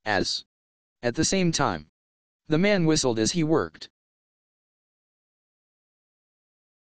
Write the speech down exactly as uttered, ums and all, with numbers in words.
as. At the same time, the man whistled as he worked.